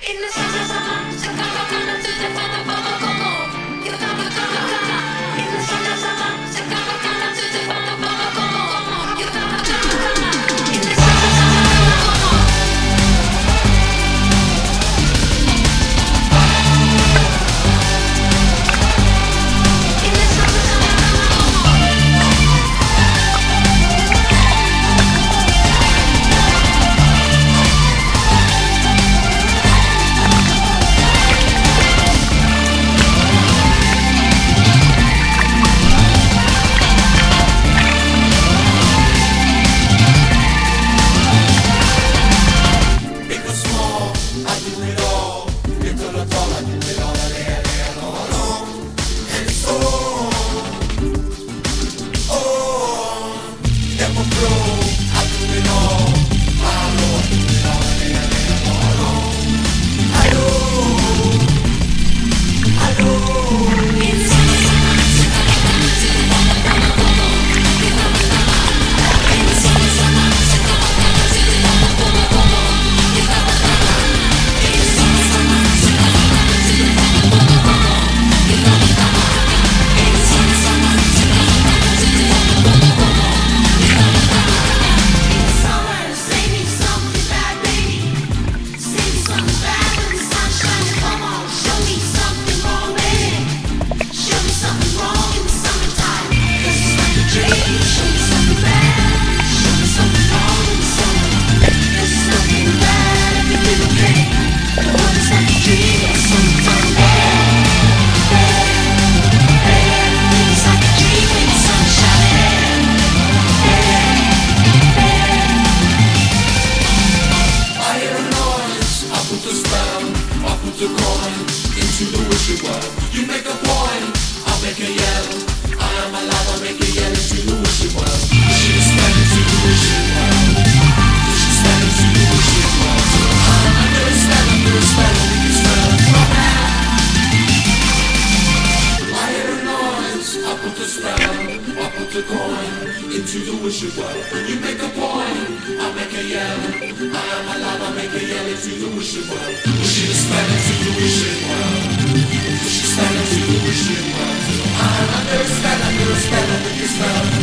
into the wishing well. You make a point, I make a yell. I am alive, I make a yell into the wishing well. Wishing a spell into the wishing well. Wishing a spell into the wishing well. I am under a spell, under a spell, under a spell.